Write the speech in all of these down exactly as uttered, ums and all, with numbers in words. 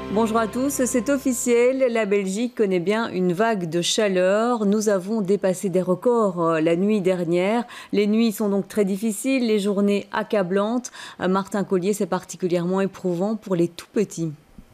Bonjour à tous, c'est officiel, la Belgique connaît bien une vague de chaleur. Nous avons dépassé des records la nuit dernière. Les nuits sont donc très difficiles, les journées accablantes. Martin Collier, c'est particulièrement éprouvant pour les tout petits.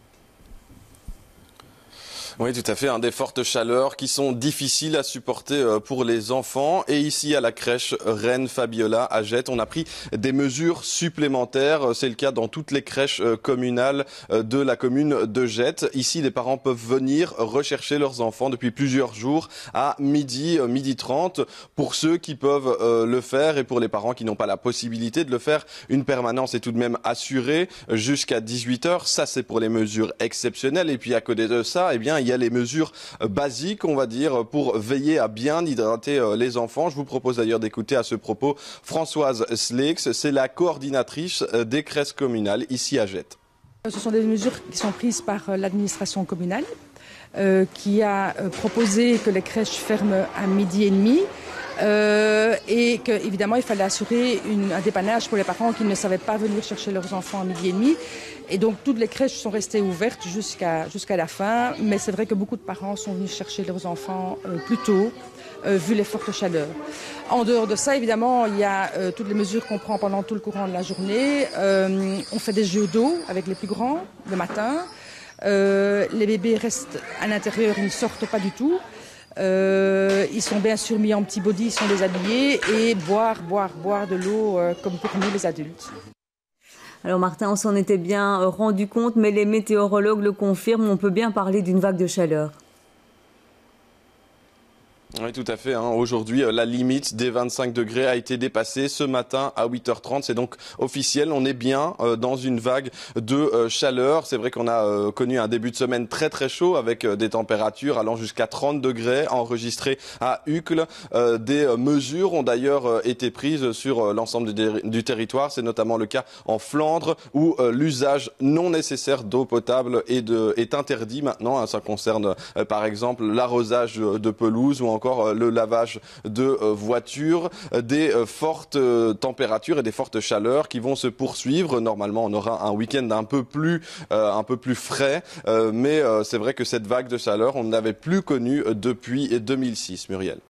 Oui, tout à fait, hein, des fortes chaleurs qui sont difficiles à supporter pour les enfants. Et ici, à la crèche Reine Fabiola à Gette, on a pris des mesures supplémentaires. C'est le cas dans toutes les crèches communales de la commune de Gette. Ici, les parents peuvent venir rechercher leurs enfants depuis plusieurs jours à midi, midi trente. Pour ceux qui peuvent euh, le faire et pour les parents qui n'ont pas la possibilité de le faire, une permanence est tout de même assurée jusqu'à dix-huit heures. Ça, c'est pour les mesures exceptionnelles. Et puis, à côté de ça, eh bien, il y a les mesures basiques, on va dire, pour veiller à bien hydrater les enfants. Je vous propose d'ailleurs d'écouter à ce propos Françoise Slex, c'est la coordinatrice des crèches communales ici à Gette. Ce sont des mesures qui sont prises par l'administration communale, euh, qui a proposé que les crèches ferment à midi et demi. Euh, et qu'évidemment il fallait assurer une, un dépannage pour les parents qui ne savaient pas venir chercher leurs enfants à midi et demi. Et donc toutes les crèches sont restées ouvertes jusqu'à jusqu'à la fin, mais c'est vrai que beaucoup de parents sont venus chercher leurs enfants euh, plus tôt, euh, vu les fortes chaleurs. En dehors de ça, évidemment, il y a euh, toutes les mesures qu'on prend pendant tout le courant de la journée. Euh, on fait des jeux d'eau avec les plus grands le matin. Euh, les bébés restent à l'intérieur, ils ne sortent pas du tout. Euh, ils sont bien sûr mis en petit body, ils sont déshabillés et boire, boire, boire de l'eau euh, comme pour nous les adultes. Alors Martin, on s'en était bien rendu compte, mais les météorologues le confirment, on peut bien parler d'une vague de chaleur. Oui, tout à fait. Hein. Aujourd'hui, la limite des vingt-cinq degrés a été dépassée ce matin à huit heures trente. C'est donc officiel. On est bien euh, dans une vague de euh, chaleur. C'est vrai qu'on a euh, connu un début de semaine très très chaud avec euh, des températures allant jusqu'à trente degrés enregistrées à Uccle. Euh, des mesures ont d'ailleurs euh, été prises sur euh, l'ensemble du, du territoire. C'est notamment le cas en Flandre où euh, l'usage non nécessaire d'eau potable est, de, est interdit maintenant. Hein. Ça concerne euh, par exemple l'arrosage de pelouse ou encore le lavage de voitures, des fortes températures et des fortes chaleurs qui vont se poursuivre. Normalement, on aura un week-end un peu plus, euh, un peu plus frais, euh, mais euh, c'est vrai que cette vague de chaleur, on ne l'avait plus connue depuis deux mille six, Muriel.